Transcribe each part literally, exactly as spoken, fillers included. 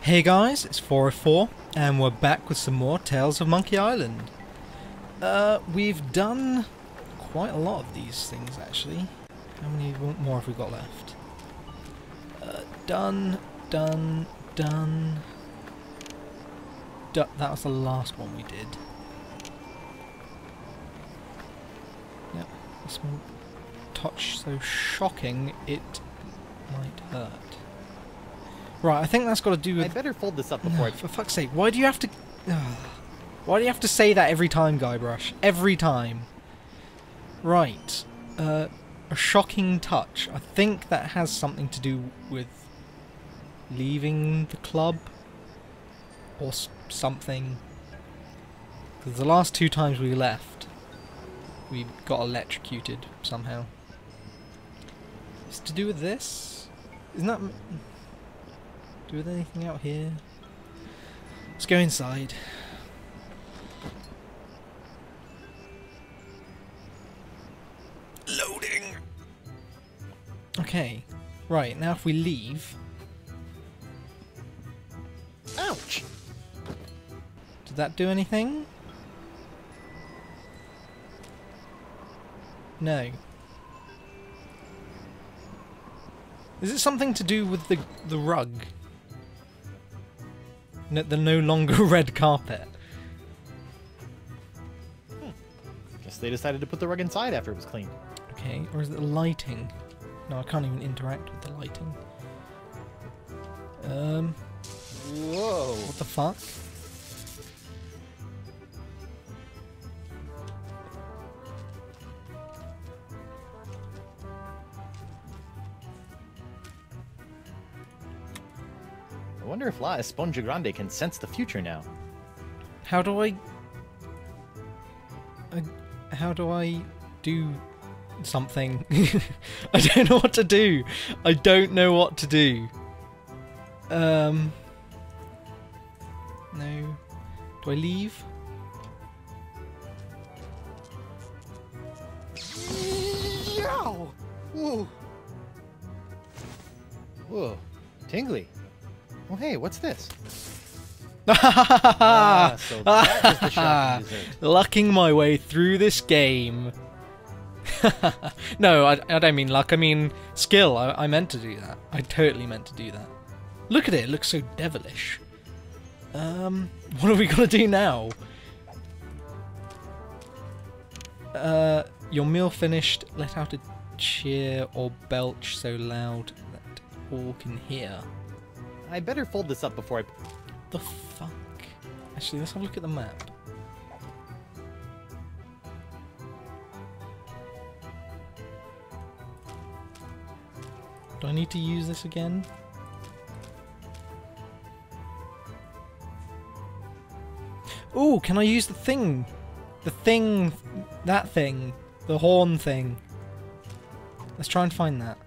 Hey guys, it's four oh four, and we're back with some more Tales of Monkey Island. Uh, we've done quite a lot of these things, actually. How many more have we got left? Uh, done, done, done. Du that was the last one we did. Yep, this one touch so shocking it might hurt. Right, I think that's got to do with... I better fold this up before no, I... For fuck's sake, why do you have to... Uh, why do you have to say that every time, Guybrush? Every time. Right. Uh, a shocking touch. I think that has something to do with leaving the club. Or s something. Because the last two times we left, we got electrocuted somehow. It's to do with this? Isn't that... Do with anything out here? Let's go inside. Loading! Okay. Right, now if we leave... Ouch! Did that do anything? No. Is it something to do with the the rug? No, the no longer red carpet. Hmm. Guess they decided to put the rug inside after it was cleaned. Okay, or is it the lighting? No, I can't even interact with the lighting. Um. Whoa! What the fuck? I wonder if La Esponja Grande can sense the future now. How do I... I how do I do something? I don't know what to do. I don't know what to do. Um... No. Do I leave? Yow! Whoa! Whoa! Tingly! Oh hey, what's this? ah, so that is the shocking dessert. Lucking my way through this game. No, I, I don't mean luck, I mean skill. I, I meant to do that. I totally meant to do that. Look at it, it looks so devilish. Um, what are we gonna do now? Uh, your meal finished, let out a cheer or belch so loud that all can hear. I better fold this up before I... The fuck? Actually, let's have a look at the map. Do I need to use this again? Ooh, can I use the thing? The thing... That thing. The horn thing. Let's try and find that.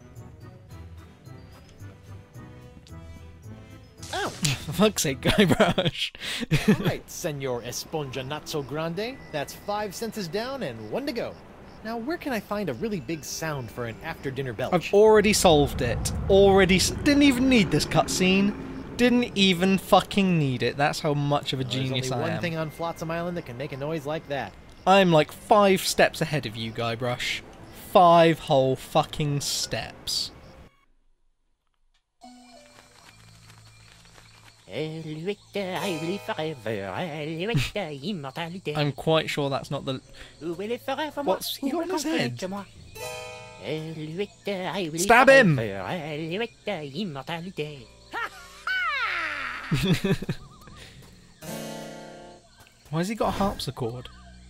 Ouch! For fuck's sake, Guybrush. Alright, Senor Esponja Not So Grande. That's five senses down and one to go. Now, where can I find a really big sound for an after-dinner belch? I've already solved it. Already... S didn't even need this cutscene. Didn't even fucking need it. That's how much of a well, genius there's only I one am. thing on Flotsam Island that can make a noise like that. I'm like five steps ahead of you, Guybrush. Five whole fucking steps. I'm quite sure that's not the... What's he got on his head? Stab him! Why has he got a harpsichord?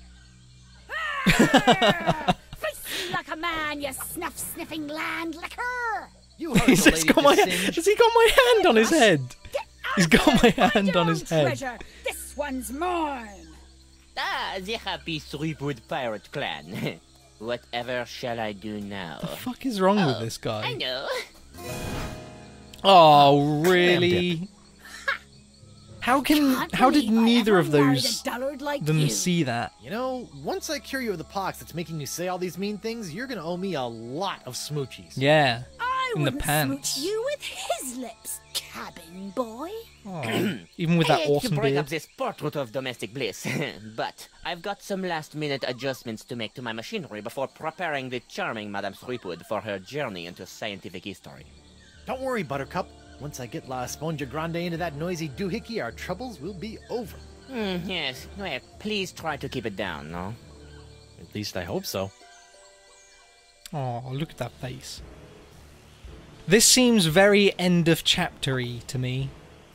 Face like a man, you snuff-sniffing land licker! You heard He's the just lady got my, just sing. has he got my hand on his head? He's got my Find hand your on own his head. treasure. This one's mine! Ah, the happy three-wood pirate clan. Whatever shall I do now? What the fuck is wrong oh, with this guy? I know. Oh, really? How can... Can't How did believe I neither ever of married those... a dullard like them you. see that? You know, once I cure you of the pox that's making you say all these mean things, you're gonna owe me a lot of smoochies. Yeah. I In the wouldn't pants. smooch you with his lips, cabin, boy. Oh, even with I that hate to awesome break beard. up this portrait of domestic bliss, but I've got some last-minute adjustments to make to my machinery before preparing the charming Madame Threepwood for her journey into scientific history. Don't worry, Buttercup. Once I get La Esponja Grande into that noisy doohickey, our troubles will be over. Hmm, yes. Well, please try to keep it down, no? At least I hope so. Oh, look at that face. This seems very end of chapter-y to me.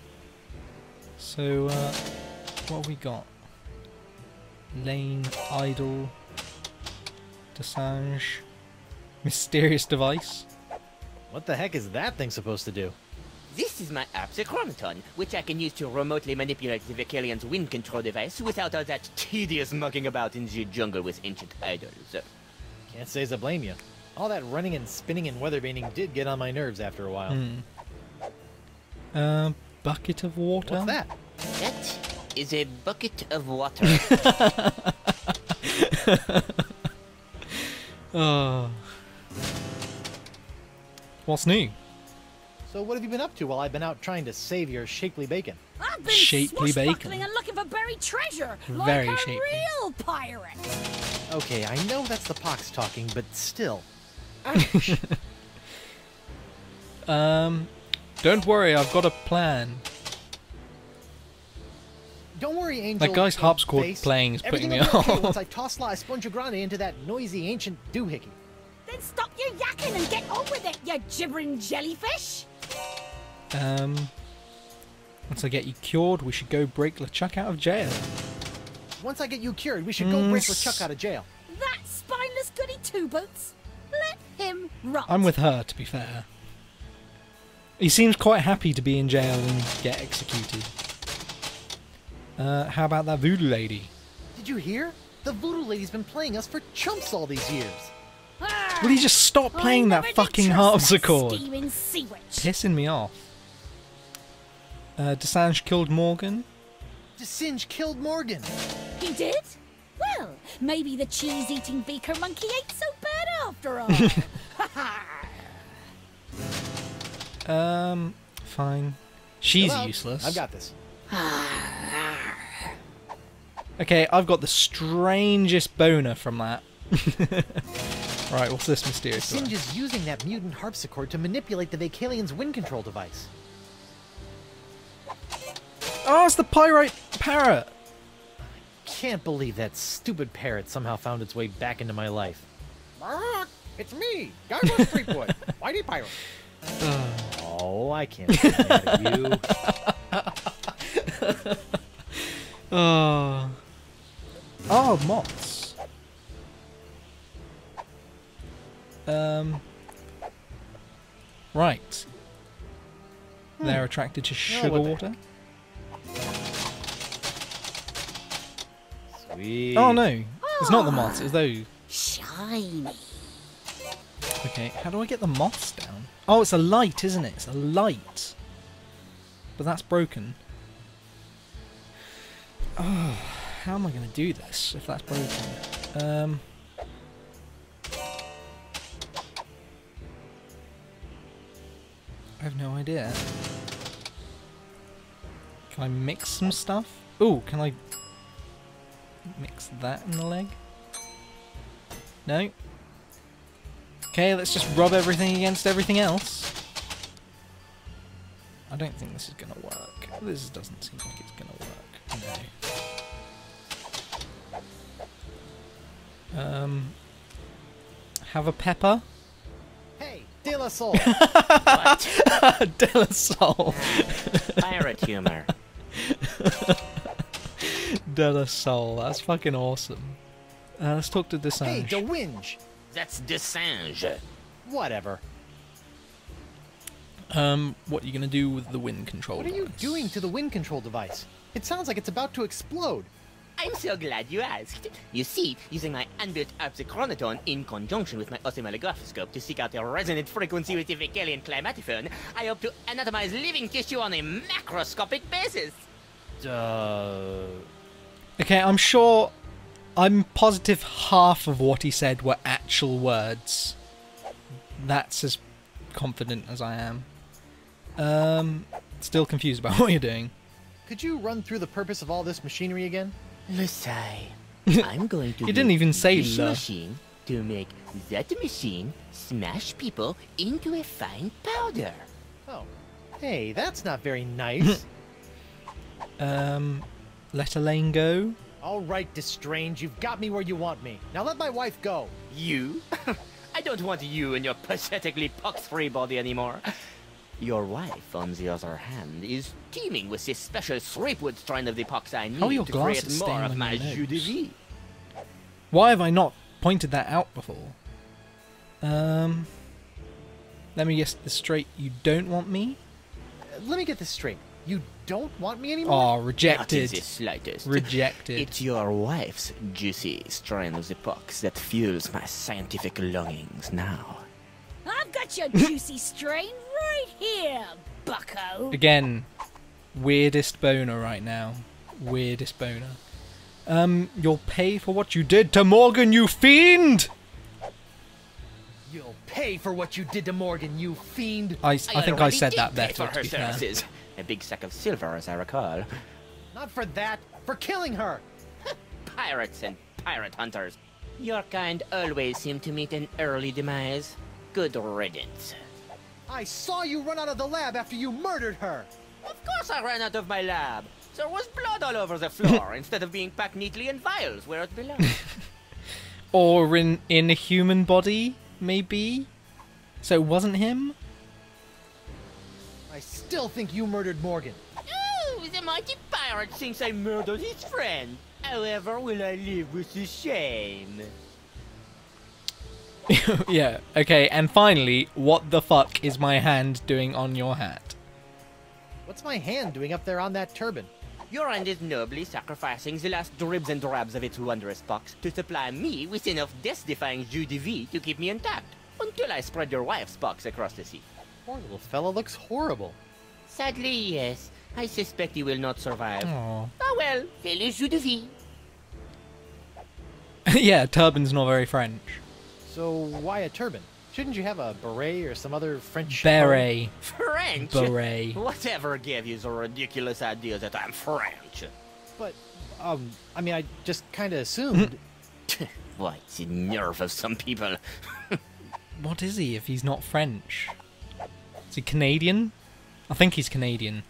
So, uh, what have we got? Lane, Idol, Desange, Mysterious Device. What the heck is that thing supposed to do? This is my Apsichronoton, which I can use to remotely manipulate the Vicalian's wind control device without all that tedious mucking about in the jungle with ancient idols. Can't say as I blame you. All that running and spinning and weathervaning did get on my nerves after a while. Hmm. Uh, bucket of water? What's that? That is a bucket of water. Oh. What's new? So what have you been up to while I've been out trying to save your shapely bacon? I've been Shapely swashbuckling bacon. and looking for buried treasure, Very like a shapely. real pirate. Okay, I know that's the pox talking, but still. Ouch. Um, don't worry, I've got a plan. Don't worry, Angel. That guy's uh, harpsichord face. playing is putting Everything me will be okay off. once I toss La Esponja Grande into that noisy ancient doohickey. Then stop your yakking and get on with it, you gibbering jellyfish. Um, once I get you cured, we should go break LeChuck out of jail. Once I get you cured, we should go Mm, break s- LeChuck out of jail. That spineless goody two-boots. Let him rot. I'm with her, to be fair. He seems quite happy to be in jail and get executed. Uh, how about that voodoo lady? Did you hear? The voodoo lady's been playing us for chumps all these years. Ah, Will he just stop I playing never that did fucking trust harpsichord? That scheming sea witch. Pissing me off. Uh, Desange killed Morgan. Singe killed Morgan. He did? Well, maybe the cheese-eating beaker monkey ain't so bad after all. Um, fine. She's Chill out. useless. I've got this. Okay, I've got the strangest boner from that. Right, what's this mysterious Singe device? is using that mutant harpsichord to manipulate the Vicalian's wind control device. Oh, it's the pyrite parrot! Can't believe that stupid parrot somehow found its way back into my life. Mark, it's me, Guybrush Threepwood, Whitey Pirate. Oh, I can't be mad at you. Oh. Oh, moths. Um. Right. They're attracted to sugar what the water. Sweet. Oh no, it's not the moths, it's those. Shiny. Okay, how do I get the moths down? Oh, it's a light, isn't it? It's a light. But that's broken. Oh, how am I going to do this if that's broken? Um. I have no idea. Can I mix some stuff? Ooh, can I mix that in the leg? No? Okay, let's just rub everything against everything else. I don't think this is going to work. This doesn't seem like it's going to work. No. Um, have a pepper. Hey, De La Soul. What? De La Soul. Pirate humor. De La Soul. That's fucking awesome. Uh, let's talk to Hey, Desange. De Winge. That's Desange. Whatever. Um, what are you going to do with the wind control What are you device? doing to the wind control device? It sounds like it's about to explode. I'm so glad you asked. You see, using my unbuilt Apsichronoton in conjunction with my oscilloscope to seek out a resonant frequency with the Vicalian climatophone, I hope to anatomize living tissue on a macroscopic basis. Uh... Okay, I'm sure... I'm positive half of what he said were actual words. That's as confident as I am. Um, still confused about what you're doing. Could you run through the purpose of all this machinery again? Lusai, I'm going to You didn't even say this la. machine to make that machine smash people into a fine powder. Oh. Hey, that's not very nice. Um, let Elaine go. All right, Destrange, you've got me where you want me. Now let my wife go. You? I don't want you and your pathetically pox-free body anymore. Your wife, on the other hand, is teeming with this special Threepwood strain of the pox I need How are your to create glasses more staying of on my your nose? jus de vie. Why have I not pointed that out before? Um, let me guess this straight. You don't want me? Uh, let me get this straight. You don't want me anymore? Oh, Not in rejected. the slightest. Rejected. It's your wife's juicy strain of the pox that fuels my scientific longings now. I've got your juicy strain right here, bucko. Again, weirdest boner right now. Weirdest boner. Um, you'll pay for what you did to Morgan, you fiend! You'll pay for what you did to Morgan, you fiend. I, I think I already said did that pay better, for to her be fair. services. A big sack of silver, as I recall. Not for that, for killing her. Pirates and pirate hunters. Your kind always seem to meet an early demise. Good riddance. I saw you run out of the lab after you murdered her. Of course I ran out of my lab. There was blood all over the floor instead of being packed neatly in vials where it belongs. Or in, in a human body, maybe? So it wasn't him? I still think you murdered Morgan. Oh, the mighty pirate thinks I murdered his friend. However, will I live with the shame? Yeah, okay, and finally, what the fuck is my hand doing on your hat? What's my hand doing up there on that turban? Your hand is nobly sacrificing the last dribs and drabs of its wondrous pox to supply me with enough death-defying jus de vie to keep me intact, until I spread your wife's pox across the sea. Poor little fella looks horrible. Sadly, yes. I suspect he will not survive. Aww. Oh well, c'est le jus de vie. Yeah, turban's not very French. So why a turban? Shouldn't you have a beret or some other French chapeau? Beret. French? Beret. Whatever gave you the ridiculous idea that I'm French? But, um, I mean, I just kind of assumed. Why, it's the nerve of some people. What is he if he's not French? Is he Canadian? I think he's Canadian.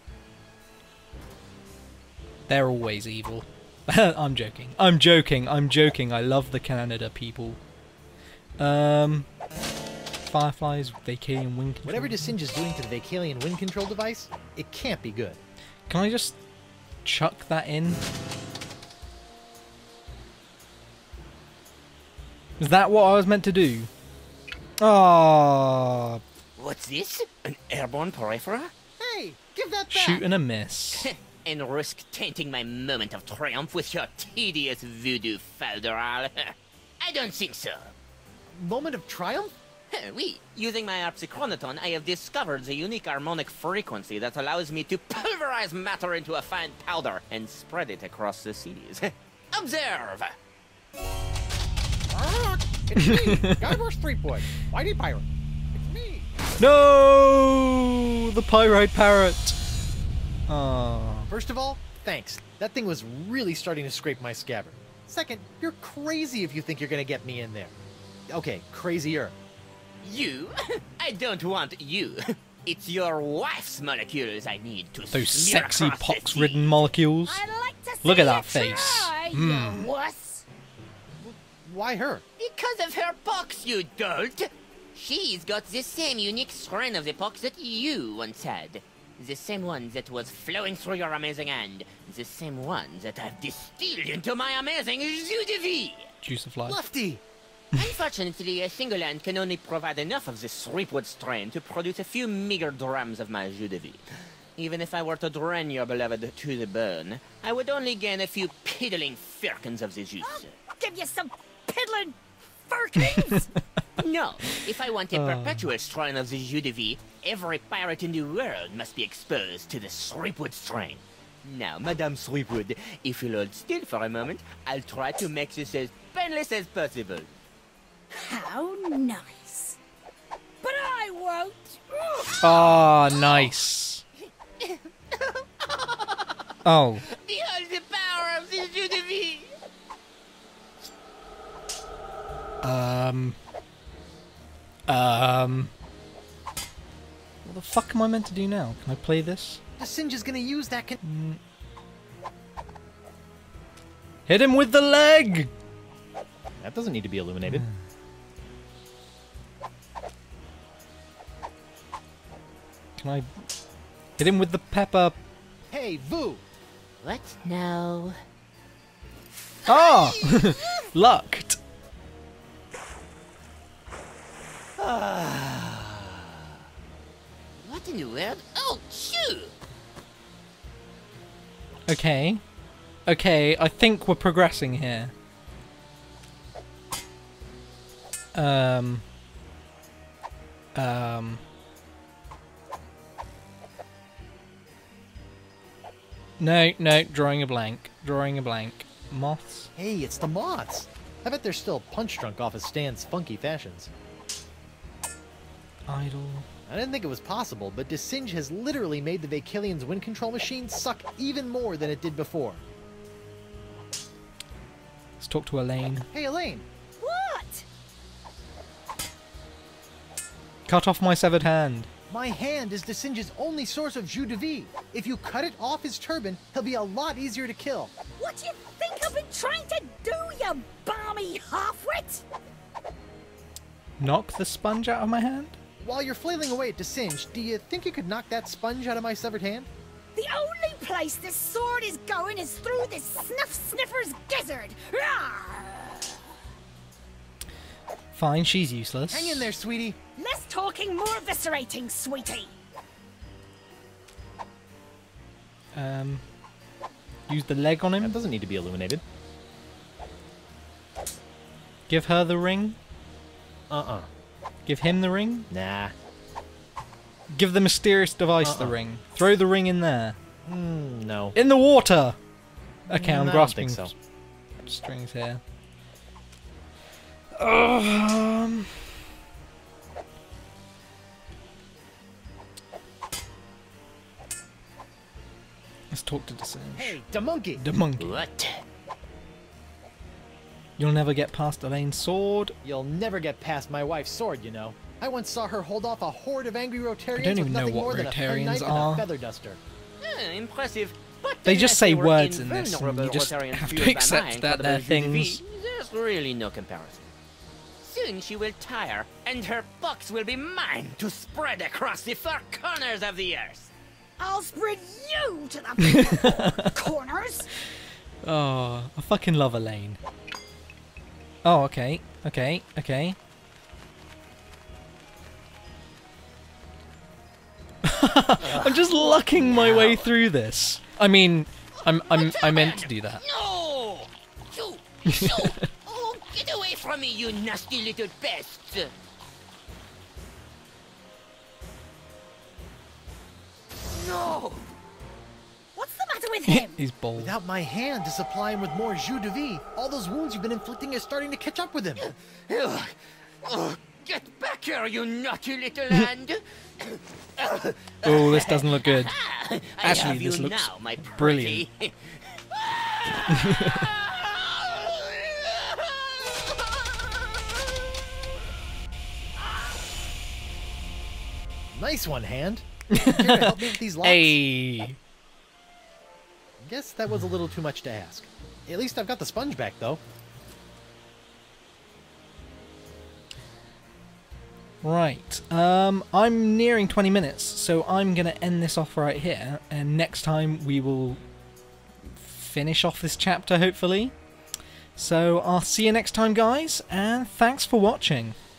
They're always evil. I'm joking. I'm joking. I'm joking. I love the Canada people. Um, Fireflies, Vacalian wind control. Whatever Singe is doing to the Vacalian wind control device, it can't be good. Can I just chuck that in? Is that what I was meant to do? Ah, What's this? An airborne peripheral? Hey, give that back! shoot and a miss. And risk tainting my moment of triumph with your tedious voodoo falderal? I don't think so. Moment of triumph? Oui, using my harpsichronoton, I have discovered the unique harmonic frequency that allows me to pulverize matter into a fine powder and spread it across the seas. Observe! Ah, it's me, Guybrush Threepwood, Whitey Pirate. It's me. No, the pyrite parrot. Ah. First of all, thanks. That thing was really starting to scrape my scabbard. Second, you're crazy if you think you're gonna get me in there. Okay, crazier. You? I don't want you. It's your wife's molecules I need to Those smear sexy across the pox-ridden sea. molecules. I'd like to see Look at you that face. try, Mm. you wuss. Why her? Because of her pox, you dolt! She's got the same unique strain of the pox that you once had. The same one that was flowing through your amazing hand. The same one that I've distilled into my amazing jus de vie! Juice of life. Lefty! Unfortunately, a single hand can only provide enough of this Threepwood strain to produce a few meager drams of my jus de vie. Even if I were to drain your beloved to the bone, I would only gain a few piddling firkins of the juice. I'll give you some piddling firkins. No, if I want a perpetual strain of the jus de vie, every pirate in the world must be exposed to the Threepwood strain. Now, Madame Threepwood, if you'll hold still for a moment, I'll try to make this as painless as possible. How nice. But I won't. Ah, nice. Oh. Behold the power of this jus de vie! Um. Um. What the fuck am I meant to do now? Can I play this? The Singe is gonna use that con- Hit him with the leg! That doesn't need to be illuminated. Can I hit him with the pepper? Hey, Vu! What? No. Ah! Lucked. What in the world? Oh, shoo! Okay. Okay, I think we're progressing here. Um. Um. No, no, drawing a blank. Drawing a blank. Moths? Hey, it's the moths! I bet they're still punch-drunk off of Stan's funky fashions. Idle. I didn't think it was possible, but Singe has literally made the Vakilian's wind control machine suck even more than it did before. Let's talk to Elaine. Hey, Elaine! What? Cut off my severed hand. My hand is Singe's only source of jus de vie. If you cut it off his turban, he'll be a lot easier to kill. What do you think I've been trying to do, you balmy half-wit? Knock the sponge out of my hand? While you're flailing away at Singe, do you think you could knock that sponge out of my severed hand? The only place this sword is going is through this snuff-sniffer's gizzard. Rawr! Fine, she's useless. Hang in there, sweetie. Less talking, more eviscerating, sweetie. Um, use the leg on That him. doesn't need to be illuminated. Give her the ring. Uh-uh. Give him the ring. Nah. Give the mysterious device the Uh-uh. ring. Throw the ring in there. Mm, no. In the water! Okay, Mm, I'm I don't grasping think so. strings here. Um... Let's talk to the Singe. Hey, the monkey! The monkey. What? You'll never get past Elaine's sword. You'll never get past my wife's sword, you know. I once saw her hold off a horde of angry Rotarians I don't with even know nothing what more than a Rotarians penknife and are. a feather duster. Eh, impressive. But They unless just say were words in this, and invulnerable you just Rotarians have to fueled by accept mind that for they're the jus de vie, things. There's really no comparison. Soon she will tire, and her box will be mine to spread across the four corners of the earth. I'll spread you to the corners. Oh, I fucking love Elaine. Oh, okay, okay, okay. I'm just lucking my way through this. I mean, I'm I'm I meant to do that. No! You! You! Oh, get away from me, you nasty little pest! No! What's the matter with him? He's bold. Without my hand to supply him with more jus de vie, all those wounds you've been inflicting are starting to catch up with him. Ugh. Oh, get back here, you naughty little hand! Oh, this doesn't look good. I Actually, have you this looks now, my brilliant. pretty. Nice one, hand. Care to help me with these locks? Hey. Guess that was a little too much to ask. At least I've got the sponge back, though. Right. Um, I'm nearing twenty minutes, so I'm gonna end this off right here, and next time we will finish off this chapter, hopefully. So I'll see you next time, guys, and thanks for watching.